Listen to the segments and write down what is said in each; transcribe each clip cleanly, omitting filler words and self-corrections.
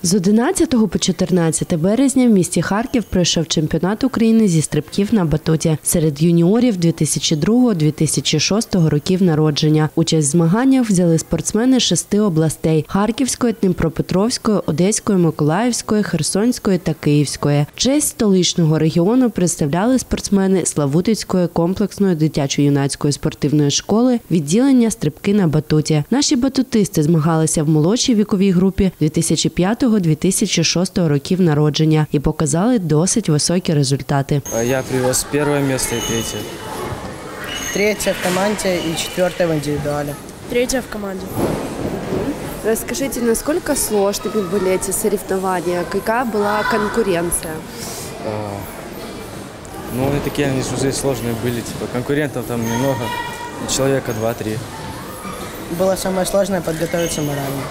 З 11 по 14 березня в місті Харків пройшов чемпіонат України зі стрибків на батуті серед юніорів 2002-2006 років народження. Участь в змаганнях взяли спортсмени 6 областей – Харківської, Дніпропетровської, Одеської, Миколаївської, Херсонської та Київської. Честь столичного регіону представляли спортсмени Славутицької комплексної дитячо-юнацької спортивної школи відділення стрибки на батуті. Наші батутисти змагалися в молодшій віковій групі 2005-2006 років народження і показали досить високі результати. Я привез перше місце і третє. Третье в команде и четвертое в индивидуале. Третье в команде. Расскажите, насколько сложными были эти соревнования? Какая была конкуренция? Ну, и такие они уже сложные были. Типа, конкурентов там немного, человека 2-3. Было самое сложное подготовиться морально.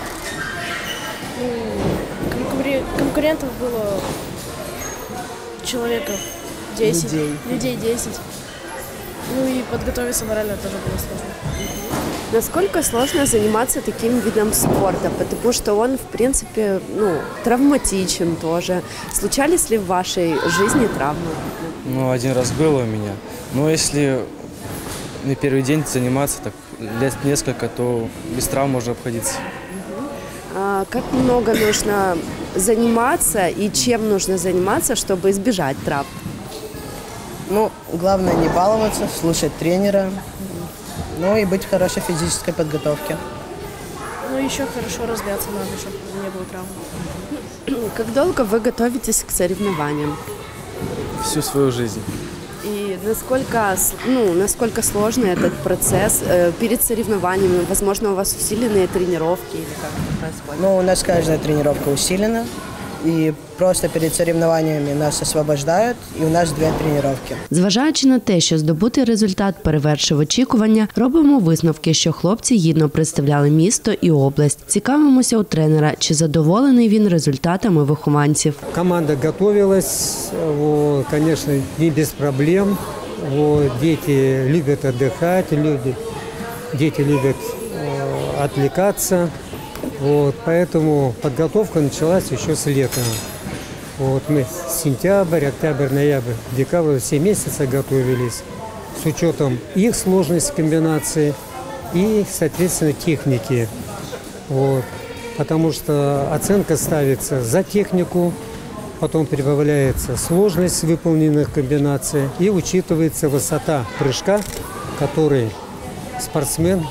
Конкурентов было человеков 10. Людей 10. Ну и подготовиться морально тоже было сложно. Насколько сложно заниматься таким видом спорта? Потому что он, в принципе, травматичен тоже. Случались ли в вашей жизни травмы? Ну, один раз было у меня. Но если не первый день заниматься, так лет несколько, то без травм можно обходиться. Как много нужно заниматься и чем нужно заниматься, чтобы избежать травм? Ну, главное не баловаться, слушать тренера, ну и быть в хорошей физической подготовке. Ну еще хорошо разбираться надо, чтобы не было травм. Как долго вы готовитесь к соревнованиям? Всю свою жизнь. И насколько сложный этот процесс перед соревнованиями? Возможно, у вас усиленные тренировки или как это происходит? Ну, у нас каждая тренировка усилена, и просто перед соревнованиями нас освобождают, і у нас 2 тренування. Зважаючи на те, що здобутий результат перевершив очікування, робимо висновки, що хлопці гідно представляли місто і область. Цікавимося у тренера, чи задоволений він результатами вихованців. Команда готовилась, конечно, не без проблем. Дети любят отдыхать, дети любят отвлекаться. Поэтому подготовка началась еще с лета. Мы сентябрь, октябрь, ноябрь, декабрь, все месяцы готовились с учетом их сложности комбинации и, соответственно, техники. Потому что оценка ставится за технику, потом прибавляется сложность выполненных комбинаций и учитывается высота прыжка, который спортсмен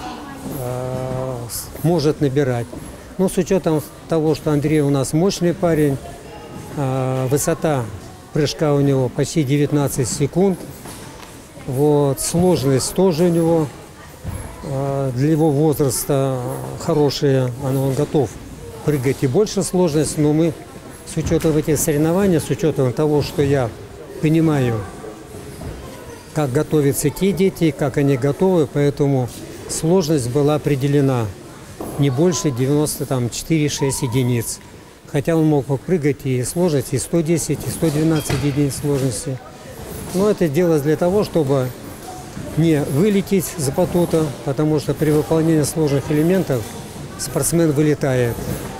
может набирать. Но с учетом того, что Андрей у нас мощный парень, высота прыжка у него почти 19 секунд. Сложность тоже у него для его возраста хорошая. Он готов прыгать и больше сложность, но мы с учетом этих соревнований, с учетом того, что я понимаю, как готовятся те дети, как они готовы, поэтому сложность была определена не больше 94-6 единиц. Хотя он мог прыгать и сложность, и 110, и 112 единиц сложности. Но это делалось для того, чтобы не вылететь с батута, потому что при выполнении сложных элементов спортсмен вылетает.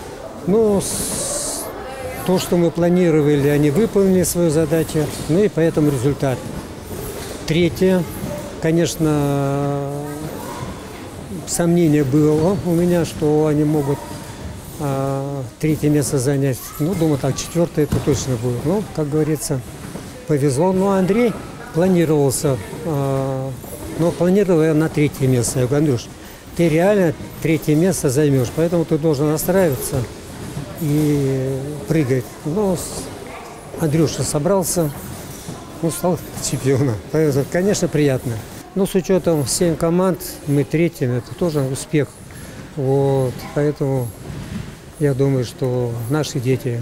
То, что мы планировали, они выполнили свою задачу, и поэтому результат. Третье, конечно, сомнение было у меня, что они могут третье место занять. Думаю, так, 4-е это точно будет. Как говорится, повезло. Андрей планировался, но планировал я на 3-е место. Я говорю: Андрюш, ты реально 3-е место займешь, поэтому ты должен настраиваться и прыгать. Андрюша собрался, стал чемпионом. Поэтому, конечно, приятно. С учетом 7 команд, мы 3-е, это тоже успех. Поэтому я думаю, что наши дети,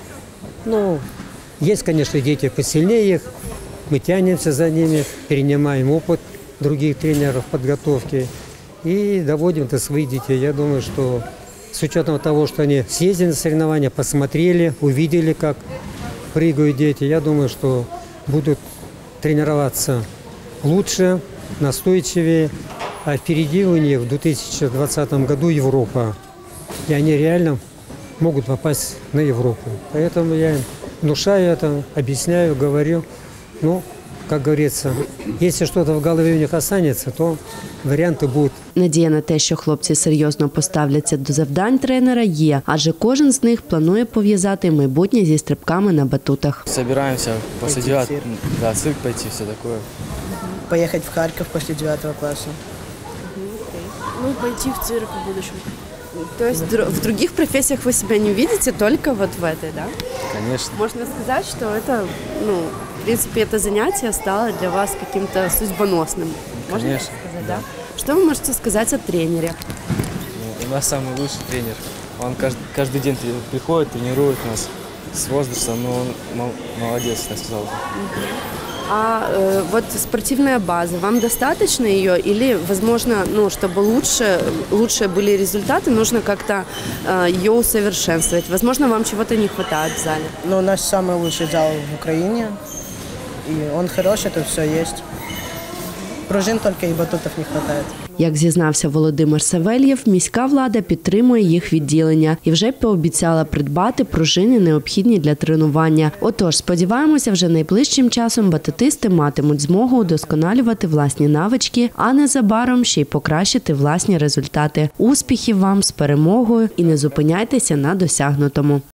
есть, конечно, дети посильнее их, мы тянемся за ними, перенимаем опыт других тренеров подготовки и доводим до своих детей. Я думаю, что с учетом того, что они съездили на соревнования, посмотрели, увидели, как прыгают дети, я думаю, что будут тренироваться лучше, настойчивее, а впереди у них в 2020 году Европа. И они реально могут попасть на Европу. Поэтому я им внушаю это, объясняю, говорю. Ну, как говорится, если что-то в голове у них останется, то варианты будут. Надія на те, що хлопці серйозно поставляться до завдань тренера, є, адже кожен з них планує пов'язати майбутнє зі стрибками на батутах. Собираемся после Пойти в 9, цирк. да, цирк пойти, все такое. Поехать в Харьков после 9 класса. Ну, пойти в цирк в будущем. То есть в других профессиях вы себя не видите, только вот в этой, да? Конечно. Можно сказать, что это, в принципе, это занятие стало для вас каким-то судьбоносным. Можно Конечно, сказать, да? Что вы можете сказать о тренере? Ну, у нас самый лучший тренер. Он каждый день приходит, тренирует нас с возрастом, но он молодец, я сказал. А вот спортивная база, вам достаточно ее или, возможно, чтобы лучше были результаты, нужно как-то ее усовершенствовать? Возможно, вам чего-то не хватает в зале? Но у нас самый лучший зал в Украине. И он хороший, тут все есть. Пружин только и батутов не хватает. Як зізнався Володимир Савельєв, міська влада підтримує їх відділення і вже пообіцяла придбати пружини, необхідні для тренування. Отож, сподіваємося, вже найближчим часом батутисти матимуть змогу удосконалювати власні навички, а незабаром ще й покращити власні результати. Успіхів вам з перемогою і не зупиняйтеся на досягнутому.